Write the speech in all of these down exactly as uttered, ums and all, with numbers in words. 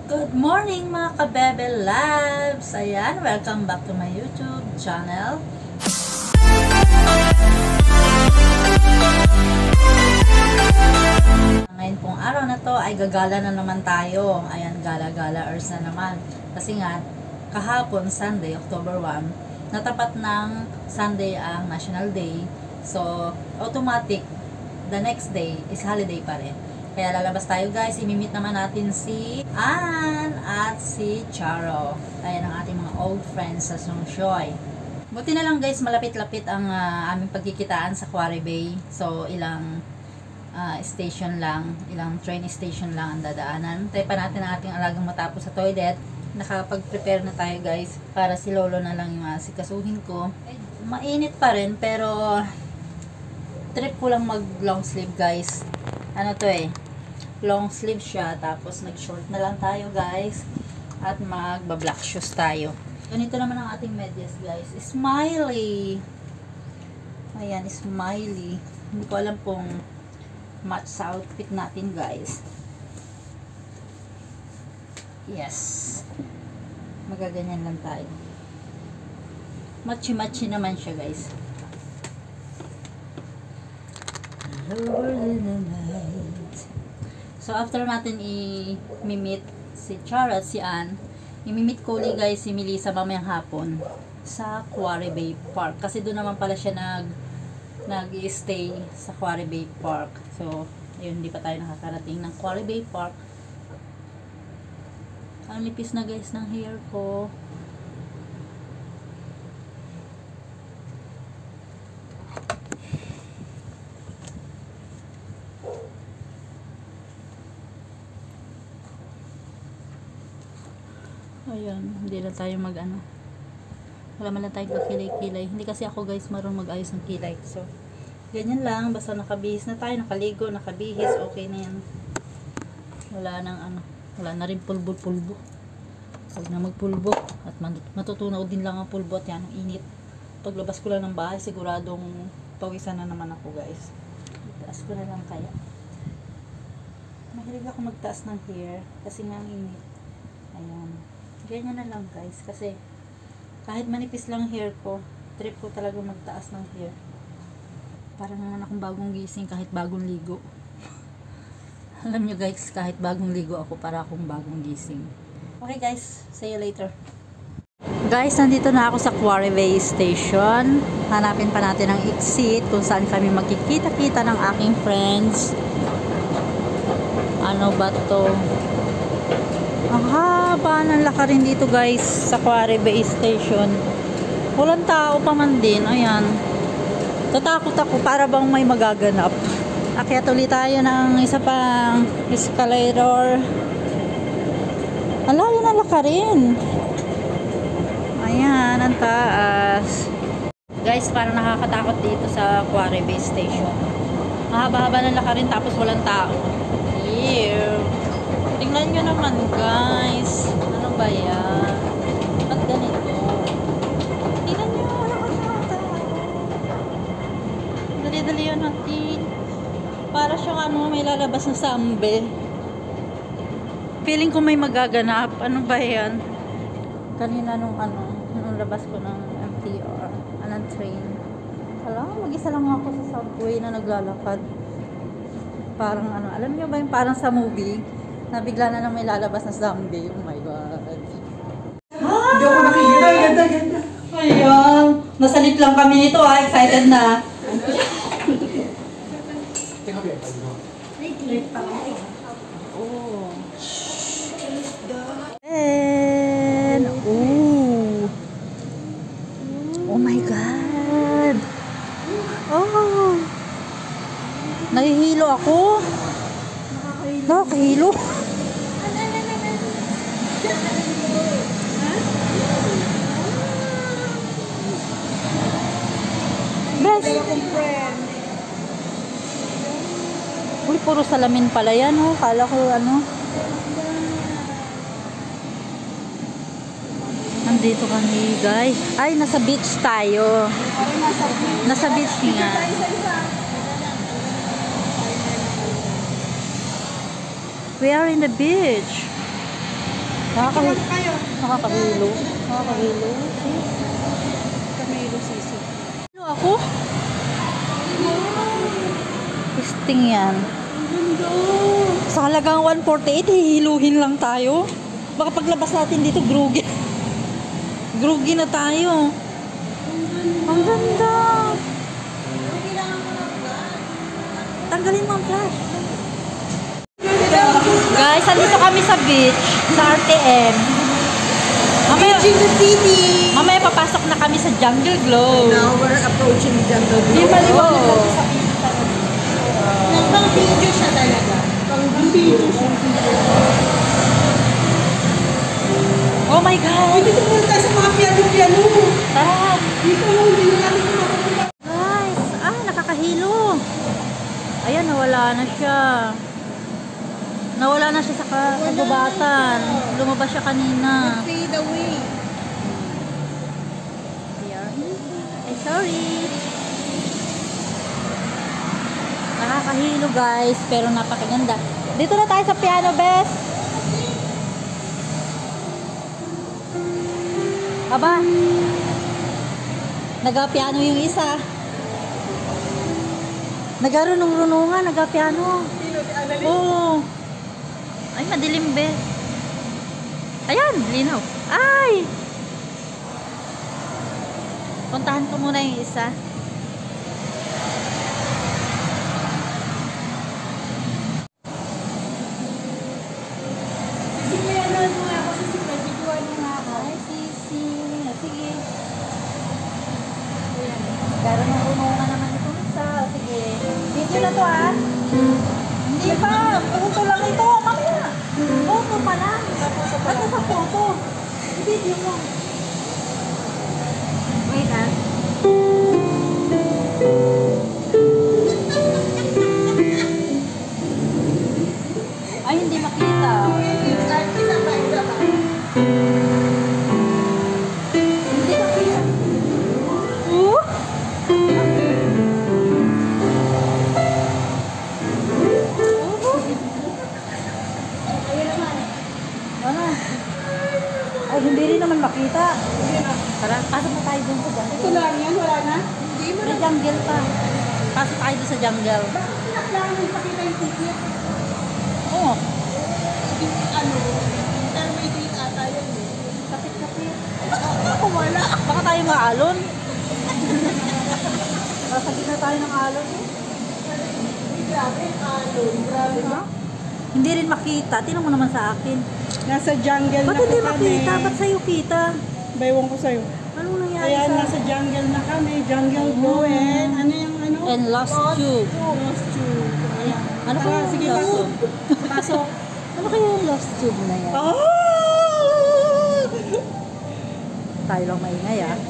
Good morning mga kabebe labs! Ayan, welcome back to my YouTube channel. Ngayon pong araw na to ay gagala na naman tayo. Ayan, gala-gala hours na naman. Kasi nga, kahapon, Sunday, October first, natapat ng Sunday ang National Day. So, automatic, the next day is holiday pa rin. Kaya lalabas tayo guys, imimit naman natin si Ann at si Charo. Ayan ang ating mga old friends sa Sungshoy. Buti na lang guys, malapit-lapit ang uh, aming pagkikitaan sa Quarry Bay. So ilang uh, station lang, ilang train station lang ang dadaanan. Tayo pa natin ang ating alagang matapos sa toilet. Nakapag-prepare na tayo guys, para si Lolo na lang yung uh, sikasuhin ko. Ay, mainit pa rin, pero trip ko lang mag long sleeve guys. Ano to eh, long sleeve siya, tapos nag short na lang tayo guys, at magba black shoes tayo. Ganito naman ang ating medyas guys, smiley. Ayan, smiley. Hindi ko alam kung match sa outfit natin guys. Yes, magaganyan lang tayo, matchy-matchy naman siya guys. Lower than the night. So after natin i-meet si Charo at si Ann, i-meet ko ulit guys si Melissa mamayang hapon sa Quarry Bay Park. Kasi doon naman pala siya nag nag-i-stay sa Quarry Bay Park. So, ayun, hindi pa tayo nakakarating ng Quarry Bay Park. Ang lipis na guys ng hair ko. Ayan, hindi na tayo mag ano, wala man lang tayong kakilay-kilay. Hindi kasi ako guys marunong mag-ayos ng kilay. So, ganyan lang, basta nakabihis na tayo, nakaligo, nakabihis, okay na yan. Wala nang ano, wala na rin pulbo-pulbo. Huwag na magpulbo. At matutunaw din lang ang pulbo at yan, ang init. Paglabas ko lang ng bahay, siguradong pawisan na naman ako guys. Taas ko na lang kaya. Mahilig ako magtaas ng hair kasi nga ang init. Ayan. Ganyan na lang guys, kasi kahit manipis lang hair ko, trip ko talaga magtaas ng hair. Parang naman akong bagong gising kahit bagong ligo. Alam nyo guys, kahit bagong ligo ako, para akong bagong gising. Okay guys, see you later. Guys, nandito na ako sa Quarry Bay Station. Hanapin pa natin ang exit kung saan kami magkikita-kita ng aking friends. Ano ba to? Ang haba ng lakarin dito guys sa Quarry Bay Station. Walang tao pa man din. Ayan, tatakot ako para bang may magaganap. Akyat ulit tayo ng isa pang escalator. Ang layo ng lakarin. Ayan, ang taas guys, parang nakakatakot dito sa Quarry Bay Station. Mahaba-haba ng lakarin tapos walang tao. Ew. Tingnan nyo naman guys, ano ba yan? Ba't ganito? Tingnan nyo, wala ka sa dali-dali yan natin. Para siyang ano, may lalabas na sambe. Feeling ko may magaganap. Ano ba yan? Kanina nung ano, nung labas ko ng M T R, anong train. Alam, mag-isa lang ako sa subway na naglalakad. Parang ano, alam nyo ba yung parang sa movie? Na bigla na lang may lalabas na zombie. Oh my god. Hindi ako nakikita. Ganda, ganda. Ayan. Nasalit lang kami nito ah. Excited na. Tingnan mo yan. Late pa kami. Oh. And, oh. Oh my god. Oh. Nahihilo ako. Nakahilo. Best. Uy, puro salamin pala yan, oh. Kala ko ano. Nandito kami, guys. Ay, nasa beach tayo. Nasa beach nga. We are in the beach. Nakakahilo. Ano kayo? Nakakahilo. Nakakahilo. Camilo Sisi. Ano ako? Testing yan. Sa halagang one forty-eight, hihiluhin lang tayo. Baka paglabas natin dito, grugi. Grugi na tayo. Ang ganda. Tanggalin mo ang flash. Guys, andito kami sa beach, sa R T M. Mamaya, mamaya papasok na kami sa Jungle Glow. Now we're approaching Jungle Di Glow. ba liwanag Oo. natin sa beach talaga? Nagpang-video siya talaga. Pang-video siya. Oh my God! Dito muna tayo sa mga piano-piano. Tara! Dito mo, hindi na natin kumakapunta. Guys, ah, nakakahilo. Ayan, nawala na siya. Nawala na siya sa ka- kagubatan. Lumabas siya kanina. Fade away. Here. Ay, sorry. Nakakahilo guys, pero napakaganda. Dito na tayo sa piano, best. Aba. Nag-piano yung isa. Nagarunong-runungan, nag-piano. Oo. Ay, madilim, be. Ayan, linaw. Ay! Puntahan ko muna yung isa. Ay, sisi. Sige. Garunong-runungan naman itong isa. Sige. Dito na to, ah. Hindi pa. Photo lang ito. Mamaya. Photo pa lang. Ano sa photo? I-video mo. Wait, ah. Ay, hindi makita. Hindi makita. Uh? Ano? Ay, hindi rin naman makita. Tara, pasok na tayo dun sa jungle. Ito lang yan, wala na? Hindi mo May jungle pa. Pasok tayo dun sa jungle. Bakit kinaklangan mo ipakita yung ticket? Oo. Ano? Intermay date ata yun eh. Kapit-kapit. Ako wala. Baka tayo maalon. Pasagin na tayo ng alon. Eh. Grabe, ano? Grabe na. Hindi rin makita. Tingnan mo naman sa akin. Nasa jungle Ba't na hindi po kami. makita? Ba't sa'yo kita? Baywang ko sa'yo. Anong nangyari Ayan, sa... nasa jungle na kami. Jungle Glow and ano yung ano? And Lost Tube. Lost Tube. Ayan. Ano Tara, kaya yung sige, Lost pasok. Tube? Pasok. Ano kaya yung Lost Tube na yan? Ah! Tayo lang maingay ah.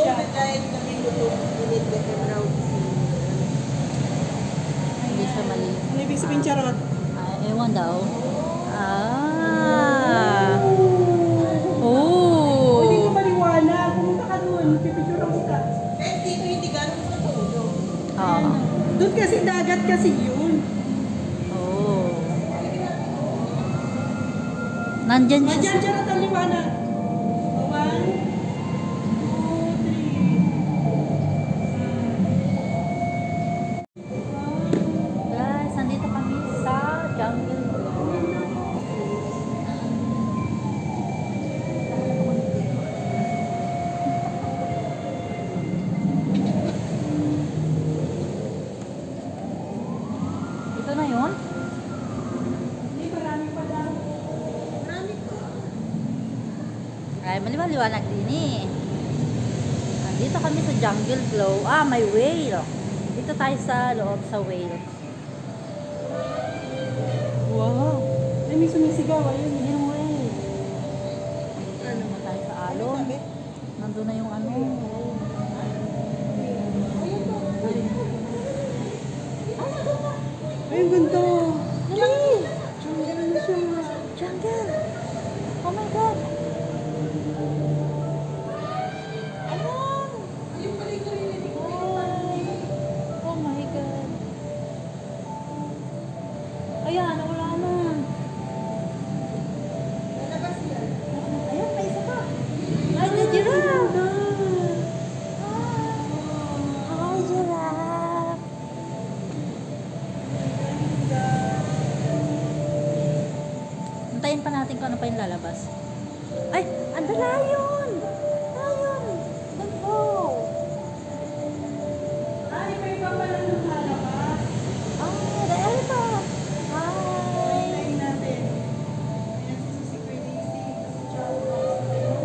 Hindi siya mali. Ano ibig sabihin, charot? Ah, ewan daw. Ah. Oh. Hindi ko maliwanag. Pumunta ka doon. Pipicture ako ka. Eh, dito hindi gano'n sa tulog. Oo. Doon kasi dagat kasi yun. Oh. Nandyan siya Diyan, sa... charot ang liwanag. One, two, three. Guys, nandito kami sa jungle. Ito na yun? Hindi, marami pa lang. Marami pa. Ay, maliwanag din eh. Nandito kami sa Jungle Glow. Ah, may whale. Dito tayo sa loob sa whale. Wow. Ay, may sumisigaw. Ayun. Yun yung whale. Ano? Dito tayo sa alon. Nandun na yung ano. Ay, ang ganda. Dali! Jungle siya. Jungle! Oh my God! Ayan! Yung pala yung narinig ko. Ay! Oh my God! Ayan, wala na. Lalabas yan. Hintayin pa natin kung ano pa yung lalabas. Ay! Ang layon! Layon! Ganda! Ay, may iba pala nung lalabas. Ah, the elephant! Hi! Hintayin natin. Ayan si Sisi Kuya Daisy. Si Charles.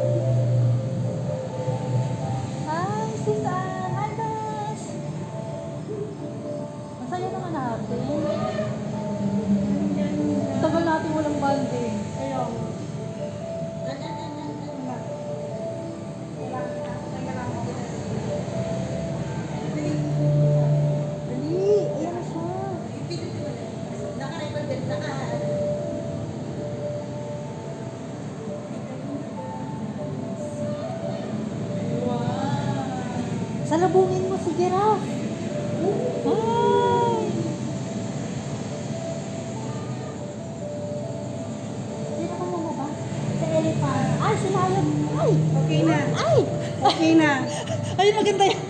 Hi, sis Ann! Hi, guys! Masaya naman natin. Tagal natin walang banding. Ayun. Dali! Ayan na siya. Salubungin mo si Giraffe. Hi! Sino ka mo ba? Sa elephant. Ay, si Lion. Ay! Okay na. Ay! Okay na. Ay, maganda yan.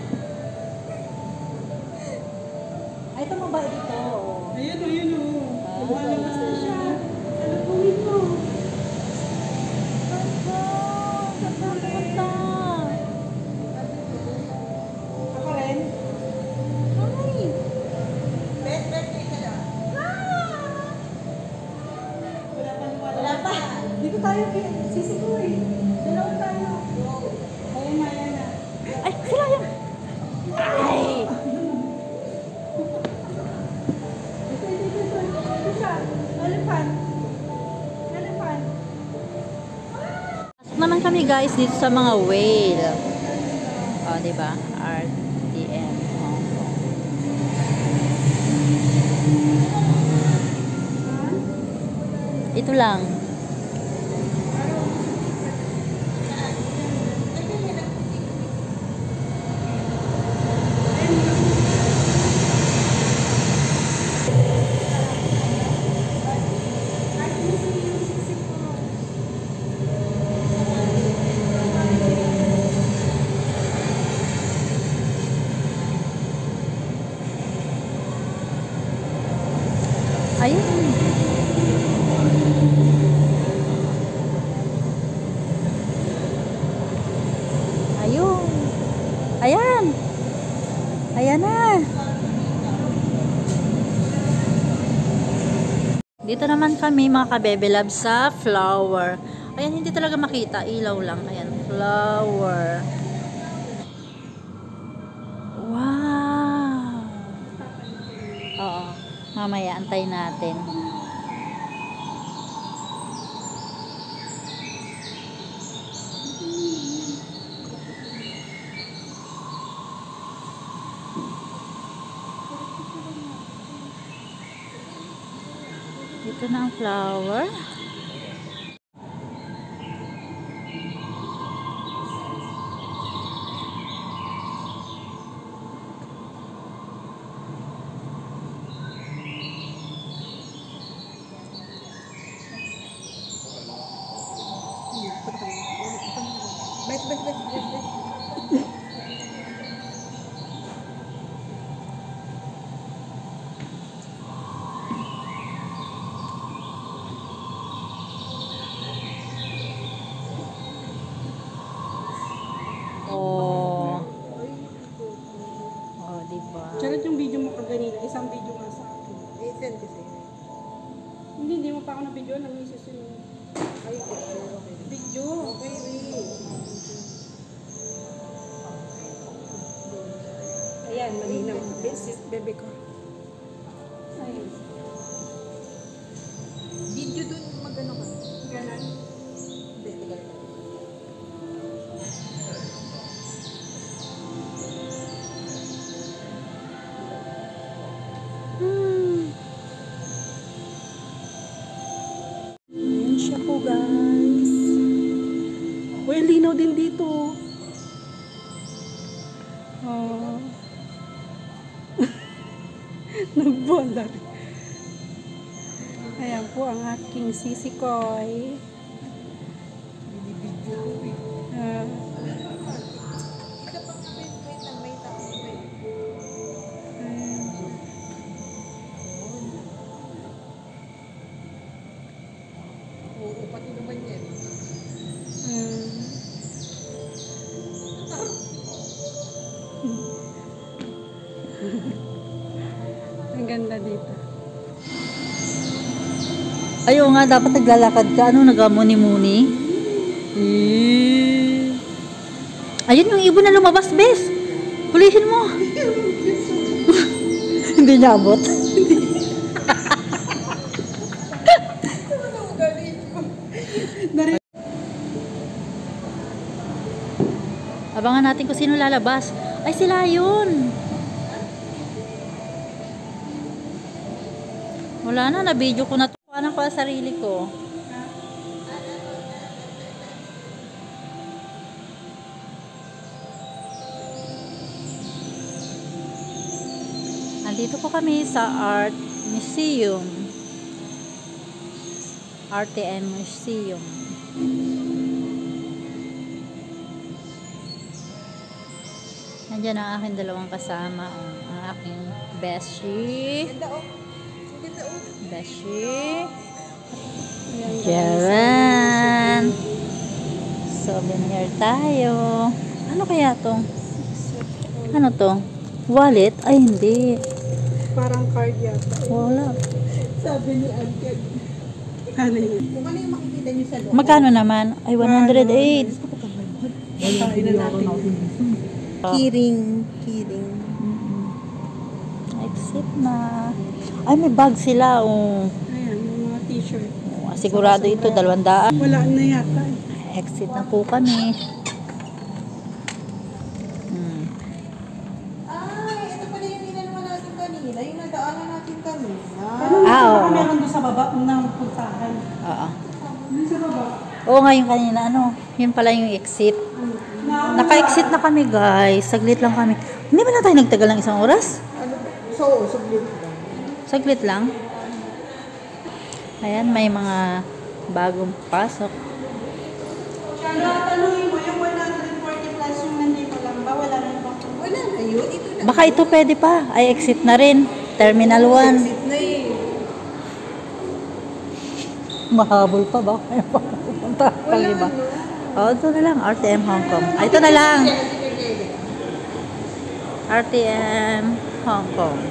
Ay, ito mabait ito. Ayun o, yun o. Ah. Lumalabas na siya. Ano pungin mo? Ganda! Ganda, ganda. Ako rin. Hi! Best, best, best na lang. Wala pa wala. Wala pa. Dito tayo kay Sisi ko eh. Dalawa tayo. Ayan na, ayan na. Ay, si Lion. Ay! Ito, ito, ito, ito. Ito siya. Elephant. Elephant. Pasok naman kami guys dito sa mga whale. O, oh, diba? R T M Hong Kong. Ito lang. Ayun. Ayun. Ayan. Ayan na. Dito naman kami mga kabebe love sa flower. Ayan, hindi talaga makita. Ilaw lang. Ayan, flower. Wow. Oo. Mamaya, antayin natin. Ito na ang flower. Bet, bet, bet, bet, bet. Oh. Oh, diba? Charot yung video mo kaganina. Isang video nga sa akin. I-send kasi. Hindi, hindi mo pa ako na-video. Nag-misis yung... Ay, picture. Okay. Video. Okay, wait. Ayan, malinaw. Beses, bebe ko. Ayun. Video dun, magano ka? Ganon. Hindi, ganon. Hmm. Ayan siya po, guys. Uy, linaw din dito. Oh. Nagbola. Ayan po ang aking sisikoy. Ah. Ayan. Ayaw nga, dapat naglalakad ka. Ano, nagamuni-muni? Eh. Ayun yung ibon na lumabas, bes. Hulihin mo. Hindi niya abot. Abangan natin kung sino lalabas. Ay, sila yun. Wala na, na-video ko na to. Ano ko sa sarili ko? Nandito po kami sa Art Museum. R T M Museum. Nandiyan ang aking dalawang kasama. Ang aking beshi. Beshi. Jaran. Souvenir tayo. Ano kaya to? Ano to? Wallet? Ay, hindi. Parang card yata. Wala. Sabi ni Uncle. Ano yun? Kung ano yung makikita niyo sa loob. Magkano naman? Ay, one hundred eight. Kain na natin. Kiring. Kiring. Exit na. Ay, may bag sila. Oh. Ayan, yung mga t-shirt. Oh, sigurado ito, dalawang daan. Wala na yata. Exit na po kami. Hmm. Ay, ito pala yung ginanawa natin kanina. Yung nadaanan natin kanina. Ano Ah, ah, oo. meron doon sa baba ng puntahan. Oo. Doon sa baba. Oo nga, yung kanina, ano, yun pala yung exit. Naka-exit na kami, guys. Saglit lang kami. Hindi ba na tayo nagtagal ng isang oras? Ano ba? So, saglit lang. Saglit lang. Ayan, may mga bagong pasok. Kaya tanungin mo, yung one forty plus yung nandito lang ba? Wala na ba? Wala na yun. Ito na. Baka ito pwede pa. Ay, exit na rin. Terminal one. Exit na eh. Mahabol pa ba? Kaya pa pupunta. Wala Iba. ano. Oh, ito na lang. R T M Hong Kong. Ay, ito na lang. R T M Hong Kong.